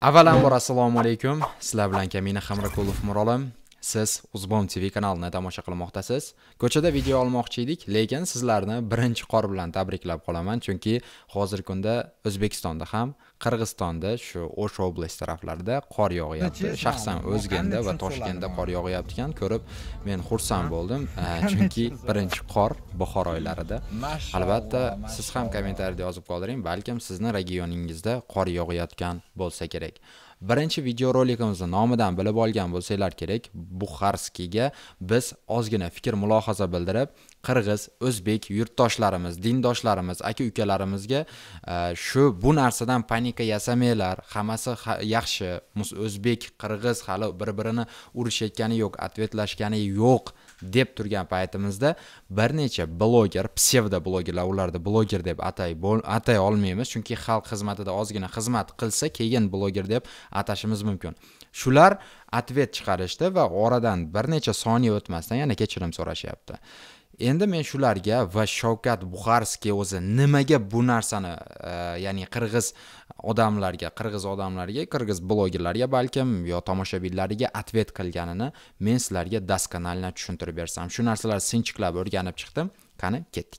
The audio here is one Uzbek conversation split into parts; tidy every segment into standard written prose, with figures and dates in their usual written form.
Avvalambor assalomu alaykum. Sizlar bilan Kamina Hamrakulov Mirolim. Siz Uzbom TV kanalini tomosha qilmoqdasiz. Ko'chada video olmoqchi edik, lekin sizlarni birinchi qor bilan tabriklab qolaman, chunki hozirgi kunda O'zbekistonda ham, Qirg'izistonda, shu O'sh oblast taraflarida qor yog'yapti. Shaxsan O'zganda va Toshkentda qor yog'yapti-kan ko'rib, men xursand bo'ldim, chunki birinchi qor bahor oylarida. Albatta, siz ham kommentariyada yozib qoldiring, balkim sizni regioningizda qor yog'ayotgan bo'lsa kerak. Birinchi videorolikimizni nomidan bilib olgan bo'lsanglar kerak, Buxarskiga biz ozgina fikr mulohaza bildirib, Qirg'iz, O'zbek yurtdoshlarimiz, dindoshlarimiz, aka-ukalarimizga bu narsadan panika yasamanglar, hammasi yaxshi, O'zbek, Qirg'iz hali bir-birini urushayotgani yo'q, atvetlashgani yo'q deb turgan paytimizda bir necha bloger, psevdo blogerlar, ularni bloger deb atay olmaymiz, chunki xalq xizmatida ozgina xizmat qilsa, keyin bloger deb atashimiz mumkin. Shular atvet chiqarishdi va oradan bir necha soniya o'tmasdan yana kechirim so'rashyapti. Endi men shularga va Shavkat Buxarskiy o'zi nimaga bu narsani, ya'ni Qirg'iz odamlarga, Qirg'iz blogerlarga balkim yo tomoshabinlariga atvet qilganini men sizlarga daskanalni tushuntirib bersam. Shu narsalar sinchiklab o'rganib chiqdim. Qani, ketdik.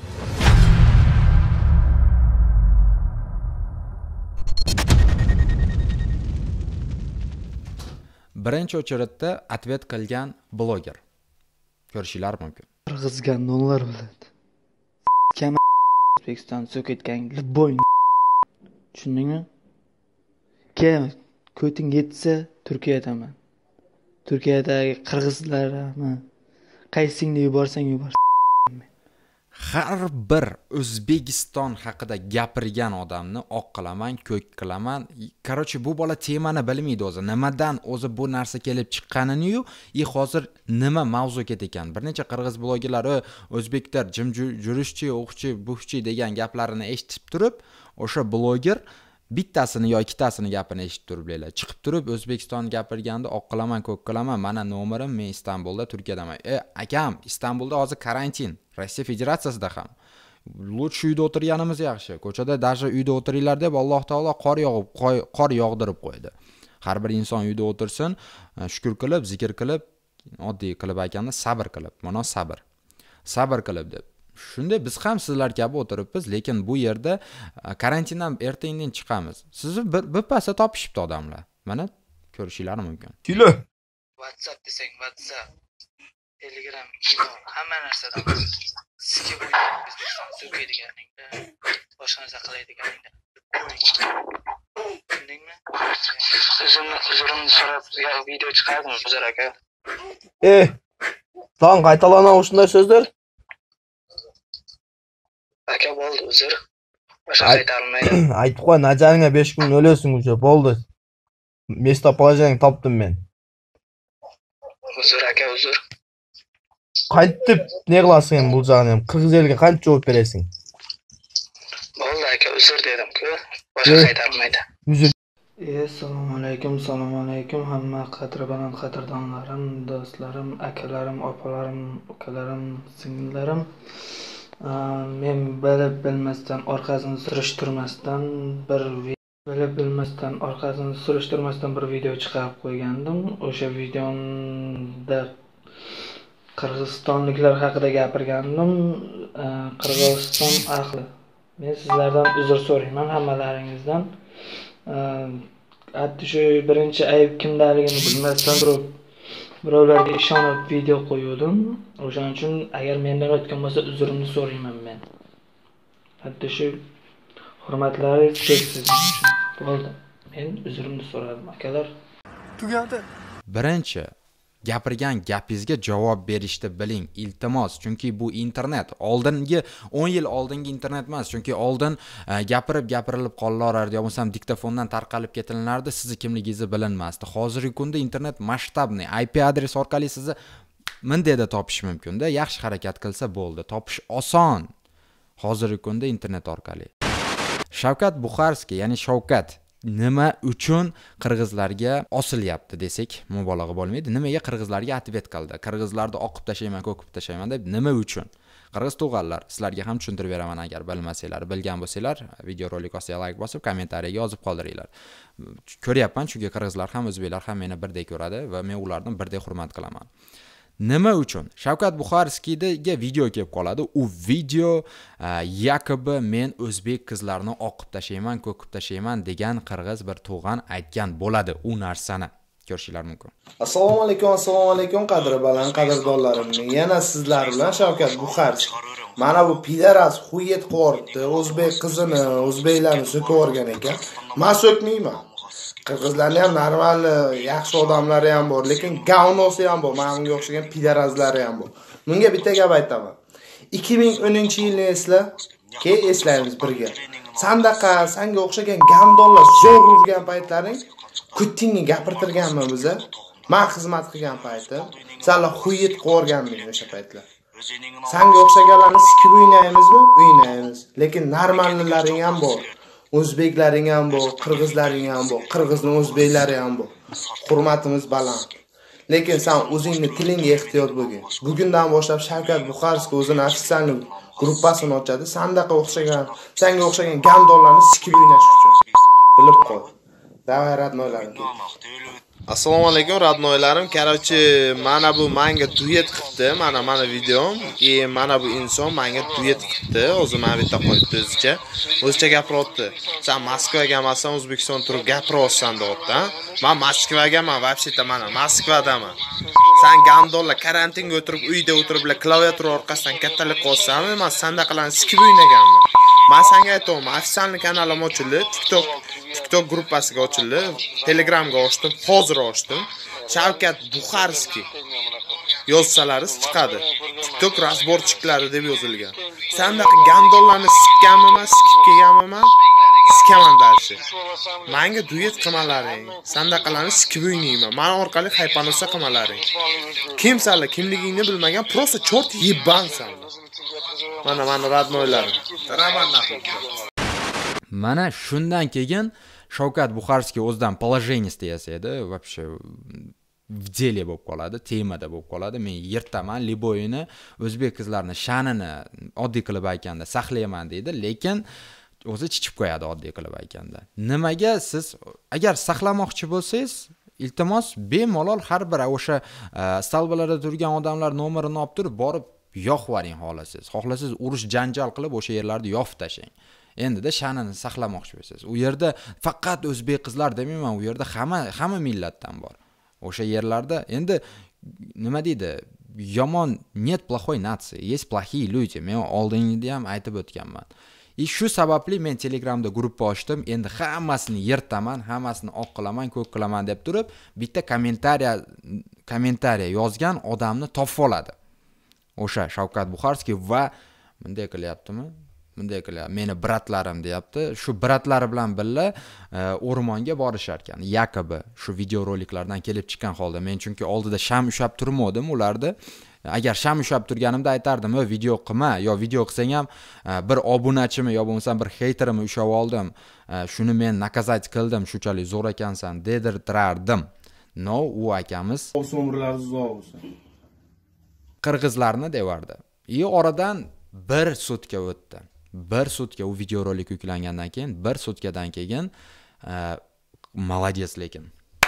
Birinchi o'chiritda atvet qilgan bloger. Ko'rishinglar mumkin. Qirg'izga nonlar bo'ladi. Kam O'zbekiston so'ketgan boy. Tushundingmi? Ko'ting yetsa Turkiyadaman. Turkiyadagi qirg'izlarni qaysingni yuborsang yubor. Har bir O'zbekiston haqida gapirgan odamni oq qilaman, ko'k qilaman. Qarochi, bu bola temani bilmaydi o'zi. Nimadan o'zi bu narsa kelib chiqqanini-yu, hozir nima mavzu ketekan. Bir necha qirg'iz blogerlari o'zbeklar jim jurishchi, o'qchi, buxchi degan gaplarini eshitib turib, o'sha bloger bittasini yo ikkitasini gapini eshitib turiblar. Chiqib turib O'zbekiston gapirganda oq qilaman, ko'k qilaman. Mana nomerim, men Istanbulda, Turkiyadaman. Akam, Istanbulda hozir karantin. Rossiya Federatsiyasida ham. Lutch uyda o'tirganimiz yaxshi. Ko'chada даже uyda o'tiringlar deb Alloh taolo qor yog'dirib qo'ydi. Har bir inson uyda o'tirsin, shukr qilib, zikr qilib, oddiy qilib aytganda sabr qilib. Mana sabr. Sabr qilib deb. Shunday biz ham sizlar kabi o'tiribmiz, lekin bu yerda karantindan erta-indin chiqamiz. Sizni bir pasda topishibdi odamlar. Mana ko'rishinglar mumkin. Kilo. WhatsApp desang WhatsApp, Telegram, hamma narsadan sizga bu O'zbekiston so'kaydiganingda, boshqa narsa qilaydiganingda. Tushundingmi? Uzrimni so'rab video chiqardim Uzr aka. Lan qaytalana shunday so'zlar. Aka bo'ldi uzr. Boshqa qayta olmaydi. Aytib qo'y, najaringga 5 kun o'lasan o'sha, bo'ldi. Место положение topdim men. Uzr aka, uzr. Qaytib ne qilasan bu jag'ini ham? Qirg'iz eliga qancha javob berasan? Bo'ldi aka, uzr dedim-ku. Boshqa qayta olmaydi. Assalomu alaykum hamma qadrbaland qadrdonlarim, do'stlarim, akalarim, opalarim, ukalarim, singillarim. Men bilib bilmasdan orqasini surishtirmasdan bir video chiqarib qo'ygandim. O'sha videomda Qirg'izistonliklar haqida gapirgandim. Qirg'iziston ahli. Men sizlardan uzr so'rayman hammalaringizdan. Hatto shu birinchi ayb kimdaligini bilmasdan birovlarga ishonib video qo'ydim. O'shaning uchun agar mendan o'tgan bo'lsa uzrimni so'rayman men. Hatto shu hurmatlaringiz cheksiz. Bo'ldi. Men uzrimni so'radim, akalar. Tugadi. Birinchi gapirgan gapingizga javob berishni biling, iltimos, chunki bu internet. Oldingi 10 yil oldingi internet emas, chunki oldin gapirilib qolaverardi, yo bo'lmasam diktofondan tarqalib ketinlardi, sizni kimligingizni bilinmasdi. Hozirgi kunda internet masshtabniy, IP adres orqali sizni mindeda topish mumkin-da. Yaxshi harakat qilsa bo'ldi, topish oson. Hozirgi kunda internet orqali. Shavkat Buxarskiy, ya'ni Shavkat nima uchun qirg'izlarga osilyapti desak mubolag'a bo'lmaydi. Nimaga qirg'izlarga atvet qildi? Qirg'izlarni oqib tashlayman, ko'kib tashlayman deb nima uchun? qirg'iz tug'anlar. Sizlarga ham tushuntirib beraman agar bilmasanglar, bilgan bo'lsanglar, video rolik ostiga like bosib, kommentariyaga yozib qoldiringlar. Ko'ryapman, chunki qirg'izlar ham, o'zbeklar ham meni birdek ko'radi va men ularni birdek hurmat qilaman. Nima uchun? Shavkat Buxarskiyga video kelib qoladi. U video yakobi men o'zbek qizlarini oqib tashlayman, ko'kib tashlayman degan qirg'iz bir tug'an aytgan bo'ladi u narsani. Ko'rishinglar mumkin. Assalomu alaykum qadri baland qadrdonlarim. Yana sizlar bilan Shavkat Buxarskiy. Mana bu pidaras xuyet qo'rdi, o'zbek qizini, o'zbeklarni so'kib o'rgan ekan. Men so'kmayman. Qirg'izlarning ham normal, yaxshi odamlari ham bor, lekin gavnosi ham bor, menga o'xshagan pidarazlari ham bor. Bunga bitta gap aytaman. 2010-yilni esla, eslaymiz birga. Sandaqa, senga o'xshagan gandonlar zo'r urgan paytlaring Kutinni gapirtirganmi biza? Men xizmat qilgan paytim, senlar xuyet qo'rganming o'sha paytlar. Senga o'xshaganlarni sikib o'ynaymizmi? O'ynaymiz. Lekin normallaring ham bor. O'zbeklaring ham bor, qirg'izlaring ham bor, qirg'izning o'zbeklari ham bor. Hurmatimiz baland. Lekin sen o'zingni tilingga ehtiyot bo'lgin. Bugundan boshlab Shavkat Buxarskiy o'zining ofitsial gruppasini ochadi. Senga o'xshagan gandonlarni sikib o'ynash uchun. Bilib qol. Davay radnoylarim. Assalomu alaykum radnoylarim. Короче, mana bu menga duet qildi. Mana videom. Mana bu inson menga duet qildi. O'zi men bitta qo'yibdi o'zicha. O'zicha gapiryapti. Sen Moskvaga emassan, O'zbekiston turib gapiryapsan deyapti. Men Moskvagaman, вообще-то mana Moskvadaman. Sen gandonlar karantinga o'tirib, uyda o'tirib, klaviatura orqasidan kattalik qilsanmi? Men sandaqalarni sikib o'ynaganman. Men senga aytaman, ofitsial kanalim ochildi, TikTok gruppasiga ochildi, Telegramga ochdim, hozir ochdim. Shavkat Buxarskiy yozsalaringiz chiqadi. TikTok razborchiklari deb yozilgan. Sandaqa gandonlarni sikkanman, sikib kelganman, sikaman darshi. Menga duet qilmalaring, sandaqalarni sikib o'ynayman. Men orqali haypanosa qilmalaring. Kimsanlar, kimligingni bilmagan, просто chort yibbansan. Mana radnoylarim. Mana shundan keyin Shavkat Buxarskiy o'zidan положениесda yasaydi, вообще в деле bo'lib qoladi, temada bo'lib qoladi. Men yirtaman, liboyini, o'zbek qizlarini sha'nini oddiy qilib aytganda saqlayman deydi, lekin o'zi chichib qo'yadi oddiy qilib aytganda. Nimaga siz agar saqlamoqchi bo'lsangiz, iltimos bemalol har bir o'sha stalbalarda turgan odamlar nomerini olib turib, borib yoqvaring xohlasangiz urush janjal qilib o'sha yerlarni yopib tashlang. Endi-da sha'nini saqlamoqchi bo'lsangiz, u yerda faqat o'zbek qizlar demayman, u yerda hamma millatdan bor. O'sha yerlarda endi nima deydi? Yomon net плохой нации, есть плохие люди. Men oldingida ham aytib o'tganman. Shu sababli men Telegramda gruppa ochdim. Endi hammasini yirtaman, hammasini oq qilaman, ko'k qilaman deb turib, bitta kommentariya yozgan odamni topib oladi. O'sha Shavkat Buxarskiy va bunday qilyaptimi? Bunday qilyapti. Meni bratlarim deyapti. Shu bratlari bilan birga o'rmonga borishar ekan. Yakobi shu video roliklardan kelib chiqqan holda. Men chunki oldida sham ushab turmodim ularda. Agar sham ushab turganimda aytardim, video qilma, yo video qilsang ham bir obunachimi yo bo'lmasa bir haterimni ushab oldim. Shuni men nakazat qildim, shunchalik zo'r ekansan dedirtirardim. No, u akamiz umrlari uzoq bo'lsin. Qirg'izlarni devardi. Oradan bir sutka o'tdi. Bir sutka u video rolik yuklangandan keyin, bir sutkadan keyin молодец lekin.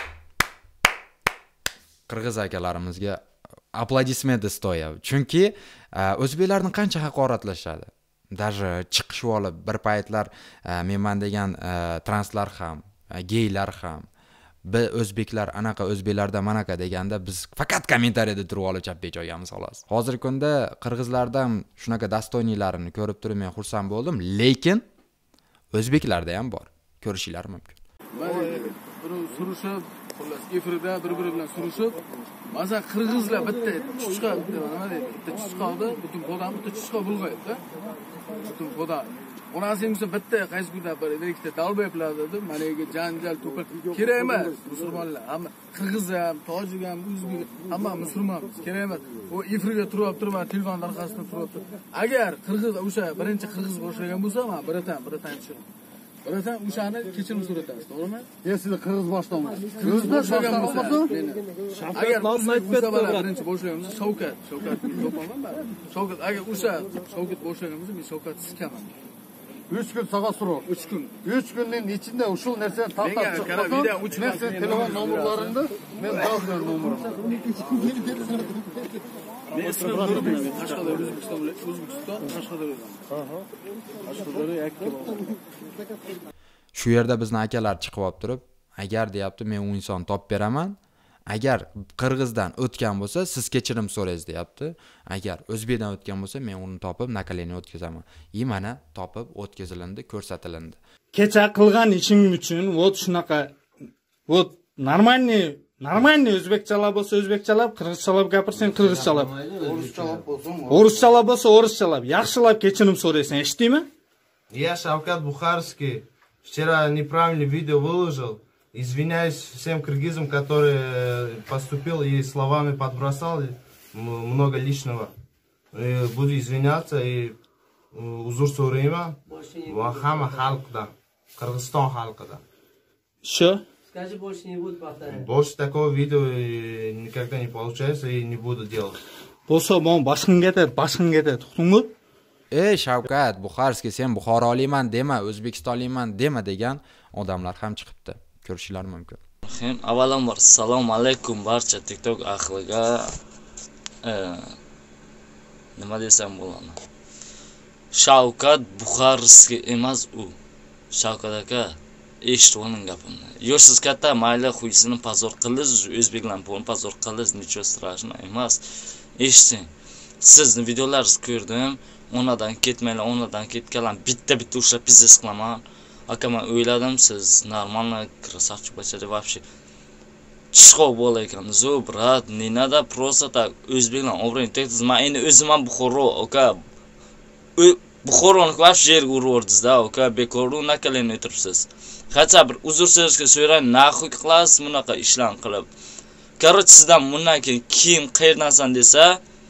Qirg'iz akalarimizga aplodismenты stoya. Chunki o'zbeklarni qancha haqoratlashadi. Даже chiqishib olib bir paytlar menman degan translar ham, geylar ham, o'zbeklar anaqa, o'zbeklarda manaqa deganda biz faqat kommentariyada turib olib chapga joyamiz xolos. Hozirgi kunda qirg'izlardan shunaqa dastoynilarini ko'rib turib men xursand bo'ldim, lekin o'zbeklarda ham bor. Ko'rishinglar mumkin. Surishib, xullas efirda bir-biri bilan surishib, masalan qirg'izlar bitta chuchqa, nima deydi, bitta chuchqani butun podam, bitta chuchqa bulg'aydi-da. Butun podam. Onasimiz bitta qaysi birda bir ikkita dalboylar dedi, managa janjal to'pil kerak emas. Musulmonlar, hamma qirg'iz ham, tojik ham, o'zbek hamma musulmonmiz. Kerak emas. O efirga turib, telefon orqasida turib. Agar qirg'iz o'sha birinchi qirg'iz boshlagan bo'lsa, men biratan tushiraman. Bilasan, o'shani kechirim so'ratasiz, to'g'rimi? Sizni qirg'iz boshlayman. O'zbek boshlagan bo'lsa, agar birinchi boshlaganimizda Shavkat topaman men. Shavkat agar o'sha Shavkat boshlagan bo'lsa, men Shavkatni sikaman. 3 kun sağa so'roq. 3 kun. 3 kunning ichida ushul narsani taqtab chiqmasam, men sen telefon nomerlaringni men yozgan nomerim. Men ismim Nurbek, Qashqadaryo, O'zbekiston, Qashqadaryo. Qashqadaryo yakka. Shu yerda bizni akalar chiqib olib turib, agar deyapti, men u insonni topib beraman. Agar qirg'izdan o'tgan bo'lsa, siz kechirim so'raysiz deyapti. Agar o'zbekdan o'tgan bo'lsa, men uni topib nakaleni o'tkazaman. Mana topib o'tkazilindi, ko'rsatilindi. Kecha qilgan ishing uchun vot shunaqa vot normalniy o'zbekchalab bo'lsa o'zbekchalab, qirg'izchalab gapirsang qirg'izchalab, o'ruschalab bo'lsa o'ruschalab, yaxshilab kechirim so'raysan, eshitdingmi? Я Шавкат Бухарский вчера неправильное видео выложил. Извиняюсь всем киргизам, которые поступил и словами подбросал много лишнего. Буду извиняться и uzr so'rayman. Va hamma xalqdan, Qirg'iziston xalqidan. Shu? Скажи, больше не буду повторять. Больше такого видео никогда не получается и не буду делать. Bo'lsa, men boshqanga aytadi, to'xtingmi? Ey Shavkat Buxarskiy, sen Buxoroliman dema, O'zbekistonliman dema degan odamlar ham chiqibdi. Ko'rishinglar mumkin. Avvalambor assalomu alaykum barcha TikTok ahliga. Nima desam bo'ladi? Shavkat Buxarskiy emas u. Shavkat aka, eshitib oling gapimni. Yo'siz katta mayli xuysini pazor qilish, o'zbeklarni pulni pazor qilish, nicho strashno emas. Eshiting. Sizni videolaringizni ko'rdim. Onadan ketganlar bitta ushlab biznes qilaman. Aka, men o'yladim siz normalniy krasavchik bachada вообще chiqib bo'lar ekansiz, brat. Nada просто так o'zbeklar obro'ni tegsiz. Men endi o'zim ham Buxoro, aka. Buxoroni вообще yerga urvordingiz-da, aka. Bekorni nakaleni o'tiribsiz. Qancha bir uzr so'rashga so'rang, naxuy qilasiz bunaqa ishlarni qilib. Короче, sizdan bundan keyin qayerdansan desa,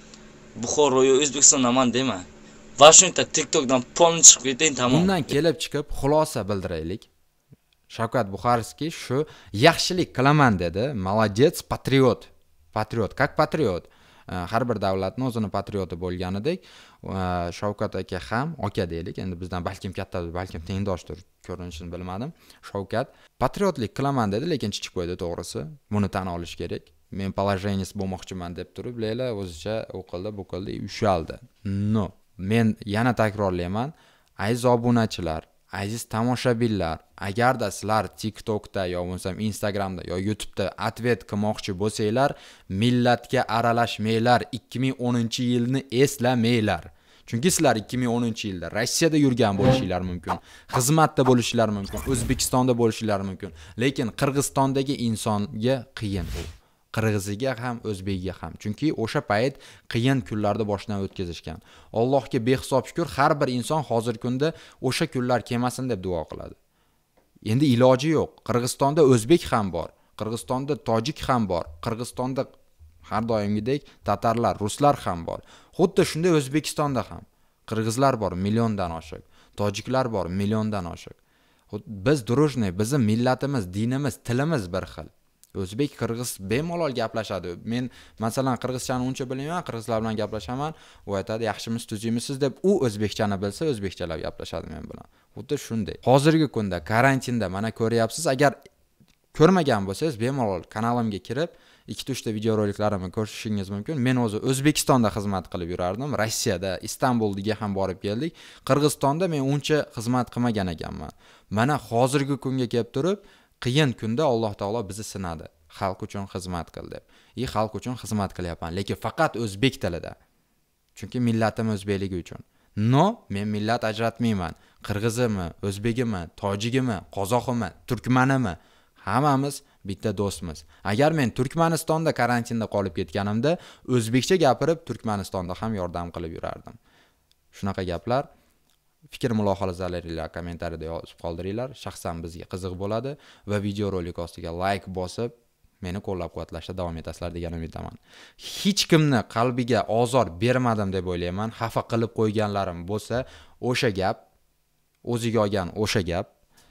Buxoro yo O'zbekistondan man dema. Washington TikTokdan polni chiqib keting, tamom. Bundan kelib chiqib xulosa bildiraylik. Shavkat Buxarskiy shu yaxshilik qilaman dedi. Молодец, patriot. Patriot, как patriot. Har bir davlatning o'zini patrioti bo'lganidek, Shavkat aka ham, aka deylik, endi bizdan balkim kattadir, balkim tengdoshdir, ko'rinishini bilmadim. Shavkat patriotlik qilaman dedi, lekin chiqib qo'ydi, to'g'risi. Buni tan olish kerak. Men положениес bo'lmoqchiman deb turib, Leyla o'zicha o'qildi, bu qildi, ushaldi. No. Men yana takrorlayman, aziz obunachilar, aziz tomoshabinlar, agarda sizlar TikTokda yo bo'lsam Instagramda yo YouTube'da atvet qilmoqchi bo'lsanglar, millatga aralashmanglar, 2010-yilni eslamanglar. Chunki sizlar 2010-yilda Rossiyada yurgan bo'lishinglar mumkin, xizmatda bo'lishinglar mumkin, O'zbekistonda bo'lishinglar mumkin, lekin Qirg'izistondagi insonga qiyin u. Qirg'iziga ham, o'zbekiga ham. Chunki o'sha payt qiyin kunlarda boshdan o'tkazishgan. Allohga behisob shukr, har bir inson hozir kunda o'sha kunlar kelmasin deb duo qiladi. Endi iloji yo'q. Qirg'izistonda o'zbek ham bor, Qirg'izistonda tojik ham bor, Qirg'izistonda har doimgidek tatarlar, ruslar ham bor. Xuddi shunday O'zbekistonda ham qirg'izlar bor, milliondan oshiq, tojiklar bor, milliondan oshiq. Biz drujniy, bizning millatimiz, dinimiz, tilimiz bir xil. O'zbek, qirg'iz bemalol gaplashadi. Men masalan qirg'izchani uncha bilmayman, qirg'izlar bilan gaplashaman, u aytadi, "Yaxshimisiz, tuzimisiz" deb, u o'zbekchani bilsa, o'zbekchalab gaplashadi men bilan. Xuddi shunday. Hozirgi kunda karantinda mana ko'ryapsiz, agar ko'rmagan bo'lsangiz, bemalol kanalimga kirib, 2-3 ta videoroliklarni ko'rishingiz mumkin. Men o'zi O'zbekistonda xizmat qilib yurardim, Rossiyada, Istanbulga ham borib keldik. Qirg'izistonda men uncha xizmat qilmagan ekanman. Mana hozirgi kunga kelib turib, qiyin kunda Alloh taolo bizni sinadi. Xalq uchun xizmat qil deb. Xalq uchun xizmat qilyapman, lekin faqat o'zbek tilida. Chunki millatim o'zbekligi uchun. No, men millat ajratmayman. Qirg'izimi, o'zbegimi, tojigimi, qozoqimi, turkmanimi, hammamiz bitta do'stmiz. Agar men Turkmanistonda karantinda qolib ketganimda, o'zbekcha gapirib Turkmanistonda ham yordam qilib yurardim. Shunaqa gaplar. Fikr mulohazalaringizlarni kommentariyada yozib qoldiringlar. Shaxsan bizga qiziq bo'ladi va video rolik ostiga like bosib, meni qo'llab-quvvatlashda davom etasizlar degan umiddaman. Hech kimni qalbiga ozor bermadim deb o'ylayman. Xafa qilib qo'yganlarim bo'lsa, o'sha gap, o'ziga olgan o'sha gap.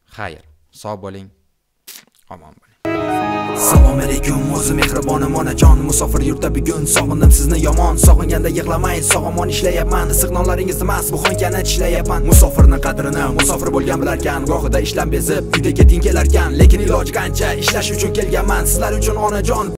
Xayr, sog' bo'ling, omon bo'ling. Assalomu alaykum, o'zi mehribonim onajon, musofir yurtda bugun sog'indim sizni yomon. Sog'inganda yig'lamang, sog'omon ishlayapman. Issiq nonlaringiz emas, bu xonkani tishlayapman. Musofirning qadrini musofir bo'lgan bilarkan, gohida ishlan bezib, uyda keting kelarkan, lekin iloji qancha ishlash uchun kelganman. Sizlar uchun onajon